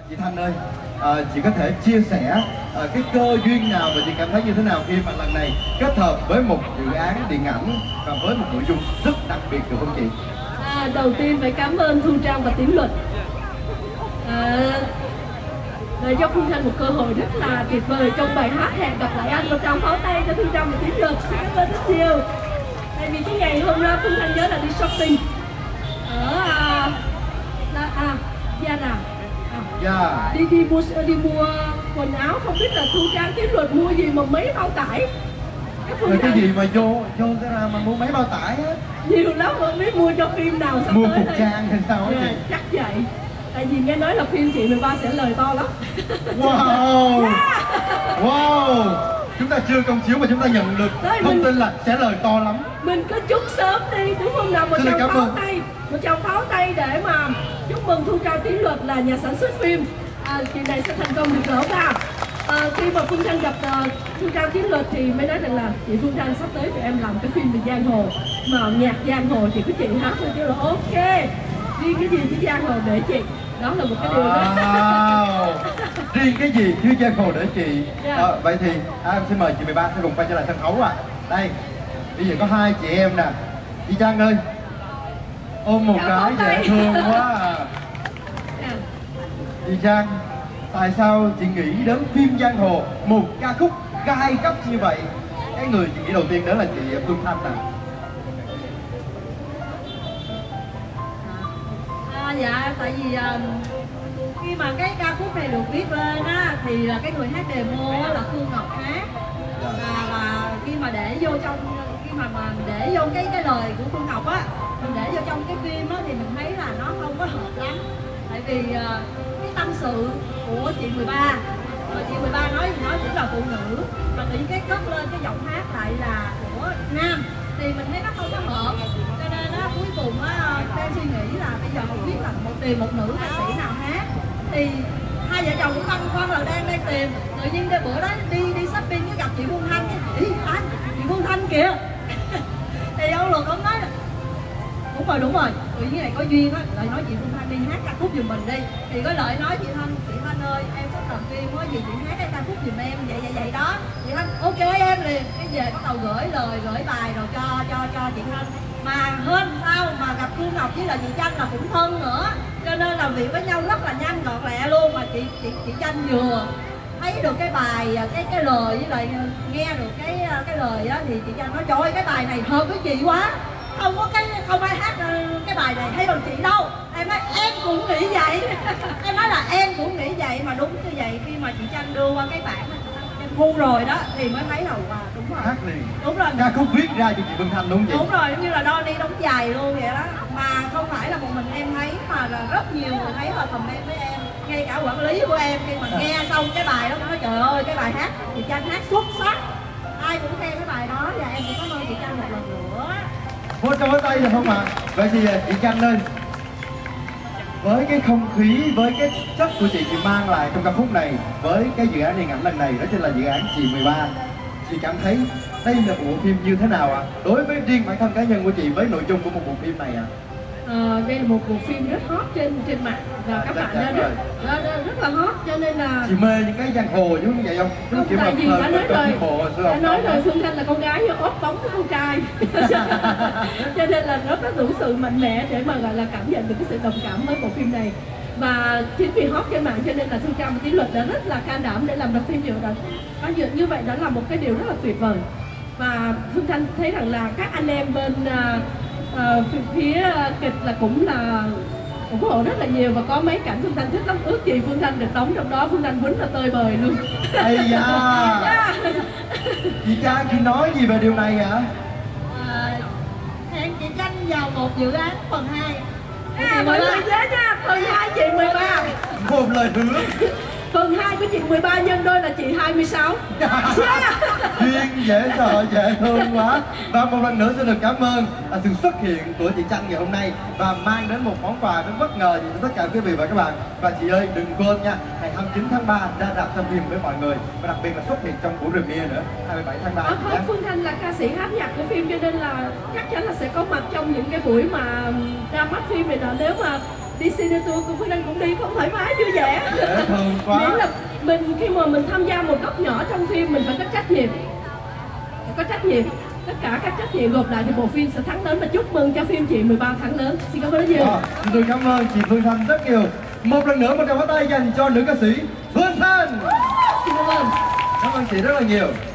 Chị Thanh ơi, chị có thể chia sẻ cái cơ duyên nào và chị cảm thấy như thế nào khi mà lần này kết hợp với một dự án điện ảnh và với một nội dung rất đặc biệt được không chị? Đầu tiên phải cảm ơn Thu Trang và Tiến Luật để cho Phương Thanh một cơ hội rất là tuyệt vời trong bài hát Hẹn Gặp Lại Anh. Một tràng pháo tay cho Thu Trang và Tiến Luật. Xin cảm ơn rất nhiều. Tại vì cái ngày hôm đó Phương Thanh nhớ là đi shopping ở Gia Đà. Đi mua quần áo, không biết là Thu Trang Tiến Luật mua gì mà mấy bao tải. Cái gì mà vô ra mà mua mấy bao tải á? Nhiều lắm mà biết mua cho phim nào sắp mua tới phục trang hay sao á chị? Chắc vậy. Tại vì nghe nói là phim chị 13 sẽ lời to lắm. Wow. Wow. Chúng ta chưa công chiếu mà chúng ta nhận được thông tin là sẽ lời to lắm. Mình cứ chúc sớm đi đúng không nào? Một tràng pháo tay để mà chúc mừng Thu Trang Tiến Luật là nhà sản xuất phim. Chuyện này sẽ thành công được rõ ra. Khi mà Phương Thanh gặp Thu Trang Tiến Luật thì mới nói rằng là chị Phương Thanh sắp tới tụi em làm cái phim về giang hồ, mà nhạc giang hồ chỉ có chị hát thôi, chứ là ok. Riêng cái gì chứ giang hồ để chị, đó là một cái điều đó. Riêng cái gì chứ giang hồ để chị. Vậy thì em xin mời chị 13 sẽ cùng quay trở lại sân khấu đây. Bây giờ có hai chị em nè. Chị Trang ơi, ôm một cái dễ thương quá Chị Trang, tại sao chị nghĩ đến phim giang hồ, một ca khúc gai góc như vậy? Cái người chị nghĩ đầu tiên đó là chị Phương Thanh nè. Dạ, tại vì khi mà cái ca khúc này được viết lên á thì là cái người hát demo là Phương Ngọc hát. Và khi mà để vô trong, khi mà để vô cái lời của Phương Ngọc á, mình để vô trong cái phim á thì mình thấy là nó không có hợp lắm. Tại vì cái tâm sự của chị 13, mà chị 13 nói cũng là phụ nữ, mà tự nhiên cái cất lên cái giọng hát lại là của nam thì mình thấy nó không có hợp. Cho nên á cuối cùng á em suy nghĩ là bây giờ không biết là tìm một nữ ca sĩ nào hát, thì hai vợ chồng cũng băn khoăn là đang tìm. Tự nhiên cái bữa đó đi shopping cái gặp chị Phương Thanh, chị Phương Thanh kìa. Thì ông Luật ông nói là đúng rồi, tự nhiên này có duyên á, Lợi nói chị Phương Thanh đi hát ca khúc giùm mình đi. Thì có Lợi nói chị Thanh ơi, em sắp làm phim có gì chị hát cái ca khúc giùm em vậy đó. Chị Thanh ok em liền, cái về bắt đầu gửi bài rồi cho chị Thanh. Mà hơn sao mà gặp Phương Ngọc với là chị Chanh là cũng thân nữa, cho nên làm việc với nhau rất là nhanh gọn lẹ luôn. Mà chị Chanh vừa thấy được cái bài cái lời với lại nghe được cái lời á thì chị Chanh nói trời ơi cái bài này hợp với chị quá, không ai hát cái bài này hay bằng chị đâu. Em nói em cũng nghĩ vậy. Em nói là em cũng nghĩ vậy, mà đúng như vậy. Khi mà chị Chanh đưa qua cái bản ngu rồi đó thì mới thấy là đúng rồi, hát liền. Đúng rồi, ca khúc viết ra cho chị Phương Thanh đúng không chị? Đúng rồi, giống như là đo đi đóng giày luôn vậy đó. Mà không phải là một mình em thấy, mà là rất nhiều người thấy và comment với em, ngay cả quản lý của em khi mà nghe xong cái bài đó nói trời ơi cái bài hát chị Chanh hát xuất sắc, ai cũng khen cái bài đó. Và em cũng cảm ơn chị Chanh một lần nữa. Một tràng pháo tay được không ạ? Vậy thì chị Chanh ơi, với cái không khí, với cái chất của chị mang lại trong ca khúc này, với cái dự án điện ảnh lần này, đó chính là dự án Chị 13, chị cảm thấy đây là một bộ phim như thế nào ạ? Đối với riêng bản thân cá nhân của chị với nội dung của một bộ phim này ạ? Đây là một bộ phim rất hot trên mạng và các bạn rất là hot, cho nên là chị mê những cái giang hồ như vậy không? Không, tại vì đã nói rồi Phương Thanh là con gái như ốp bóng của con trai. Cho nên là rất có đủ sự mạnh mẽ để mà gọi là cảm nhận được cái sự đồng cảm với bộ phim này. Và chính vì hot trên mạng cho nên là Thu Trang và Tiến Luật đã rất là can đảm để làm được phim như vậy, đó là một cái điều rất là tuyệt vời. Và Phương Thanh thấy rằng là các anh em bên phía kịch là cũng ủng hộ rất là nhiều, và có mấy cảnh Phương Thanh thích lắm, ước gì Phương Thanh được đóng trong đó. Phương Thanh quýnh là tơi bời luôn. Ây da. Chị Trang chị nói gì về điều này ạ? Hẹn chị Chanh vào một dự án phần 2. Mọi người nhớ nha, phần 2 chị 13. Một lời hứa. Phần 2 của chị 13 nhân đôi là chị 26. Duyên dễ sợ, dễ thương quá. Và một lần nữa xin được cảm ơn sự xuất hiện của chị Chanh ngày hôm nay và mang đến một món quà rất bất ngờ cho tất cả quý vị và các bạn. Và chị ơi đừng quên nha, ngày 29 tháng 3 ra rạp xem phim với mọi người, và đặc biệt là xuất hiện trong buổi premiere nữa 27 tháng 3. Phương Thanh là ca sĩ hát nhạc của phim cho nên là chắc chắn là sẽ có mặt trong những cái buổi mà ra mắt phim này nọ. Nếu mà đi cine tour của Phương Thanh cũng đi, không thoải mái vui vẻ. thường quá. Miễn là mình khi mà mình tham gia một góc nhỏ trong phim mình phải có trách nhiệm, phải có trách nhiệm. Tất cả các trách nhiệm gộp lại thì bộ phim sẽ thắng lớn, và chúc mừng cho phim chị 13 thắng lớn. Xin cảm ơn rất nhiều. Tôi cảm ơn chị Phương Thanh rất nhiều. Một lần nữa một tràng pháo tay dành cho nữ ca sĩ Phương Thanh. Xin cảm ơn. Cảm ơn chị rất là nhiều.